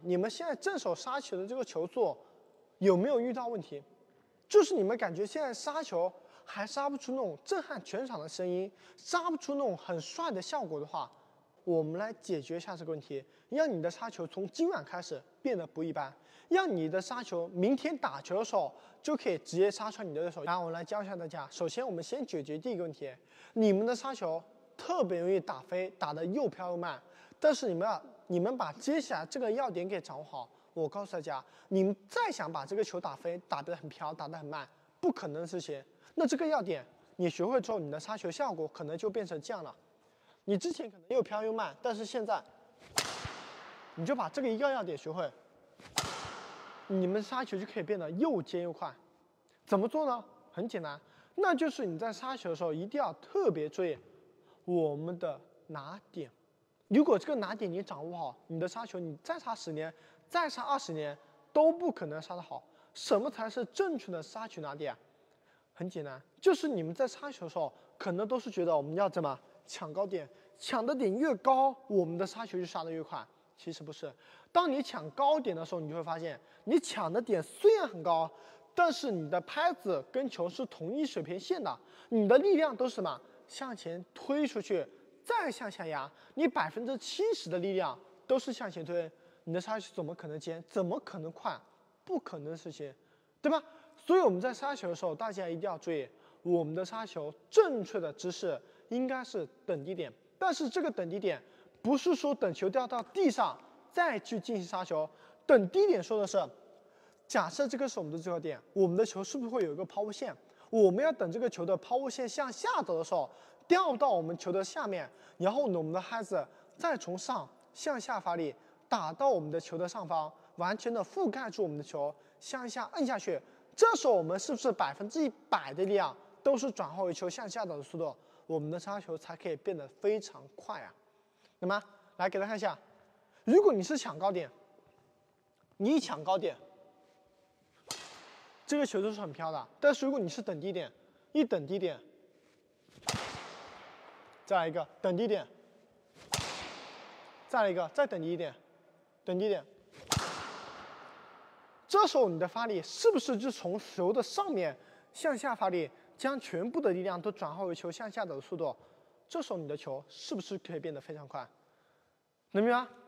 你们现在正手杀球的这个球速有没有遇到问题？就是你们感觉现在杀球还杀不出那种震撼全场的声音，杀不出那种很帅的效果的话，我们来解决一下这个问题，让你的杀球从今晚开始变得不一般，让你的杀球明天打球的时候就可以直接杀穿你的对手。然后我来教一下大家，首先我们先解决第一个问题，你们的杀球特别容易打飞，打得又飘又慢，但是你们把接下来这个要点给掌握好。我告诉大家，你们再想把这个球打飞，打得很飘，打得很慢，不可能的事情。那这个要点你学会之后，你的杀球效果可能就变成这样了。你之前可能又飘又慢，但是现在你就把这个一个要点学会，你们杀球就可以变得又尖又快。怎么做呢？很简单，那就是你在杀球的时候一定要特别注意我们的拿点。如果这个拿点你掌握好，你的杀球你再杀10年，再杀20年都不可能杀得好。什么才是正确的杀球拿点？很简单，就是你们在杀球的时候，可能都是觉得我们要怎么抢高点，抢的点越高，我们的杀球就杀得越快。其实不是，当你抢高点的时候，你就会发现，你抢的点虽然很高，但是你的拍子跟球是同一水平线的，你的力量都是什么？向前推出去。再向下压，你70%的力量都是向前推，你的杀球怎么可能尖？怎么可能快？不可能的事情，对吧？所以我们在杀球的时候，大家一定要注意，我们的杀球正确的姿势应该是等低点，但是这个等低点不是说等球掉到地上再去进行杀球，等低点说的是，假设这个是我们的最高点，我们的球是不是会有一个抛物线？我们要等这个球的抛物线向下走的时候，掉到我们球的下面，然后呢，我们的拍子再从上向下发力，打到我们的球的上方，完全的覆盖住我们的球，向下摁下去。这时候我们是不是100%的力量都是转化为球向下走的速度？我们的杀球才可以变得非常快啊。那么来给大家看一下，如果你是抢高点，你一抢高点，这个球都是很飘的。但是如果你是等低点，一等低点，再来一个等低点，再来一个再等低一点，等低点，这时候你的发力是不是就从球的上面向下发力，将全部的力量都转化为球向下走的速度？这时候你的球是不是可以变得非常快？能明白吗？